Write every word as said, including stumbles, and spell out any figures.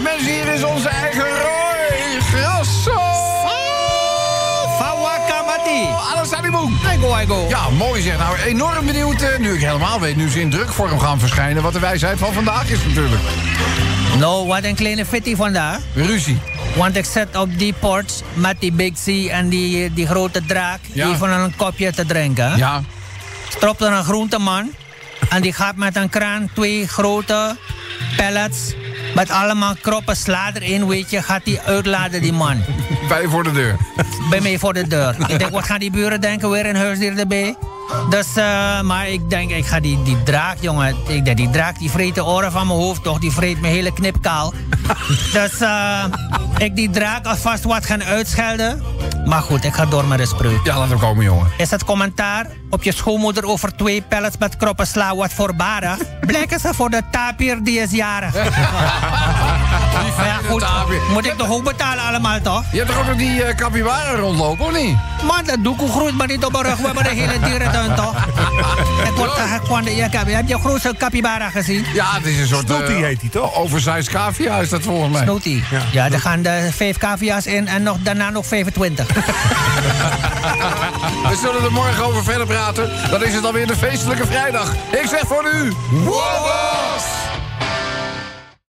mensen, hier is onze eigen Roy Grasso. Fawakamati. Alassaniboom. I go, I go. Ja, mooi zeg. Nou, enorm benieuwd, uh, nu ik helemaal weet, nu ze in drukvorm gaan verschijnen, wat de wijsheid van vandaag is natuurlijk. Nou, wat een kleine fitty vandaag. Ruzie. Want ik zit op die porch met die Big C en die, die grote draak. Ja. Even een kopje te drinken. Ja. Stopt er een groenteman. En die gaat met een kraan twee grote pallets. Met allemaal kroppen sla erin, weet je. Gaat die uitladen, die man. Bij je voor de deur. Bij mij voor de deur. Ik denk, wat gaan die buren denken? Weer een huisdier erbij. Dus, uh, maar ik denk, ik ga die, die draak, jongen. Ik denk, die draak die vreet de oren van mijn hoofd toch. Die vreet mijn hele knip kaal. Dus uh, ik die draak alvast wat gaan uitschelden. Maar goed, ik ga door met de spreuk. Ja, laat hem komen, jongen. Is het commentaar op je schoonmoeder over twee pellets met kroppen sla wat voorbarig? Blijken ze voor de tapier die is jarig. Maar ja, goed, moet ik toch ook betalen allemaal, toch? Je hebt toch ook nog die uh, capybara rondlopen, of niet? Man, dat doekoe groeit maar niet op mijn rug. We hebben de hele dierentuin, toch? Ik word gewoon... Heb je grootste capybara gezien? Ja, het is een soort... Snooty uh, heet hij toch? Oversized cavia is dat volgens mij. Snooty. Ja. ja, er gaan de vijf cavia's in en nog, daarna nog vijfentwintig. We zullen er morgen over verder praten. Dan is het alweer de feestelijke vrijdag. Ik zeg voor nu... Wow, wow!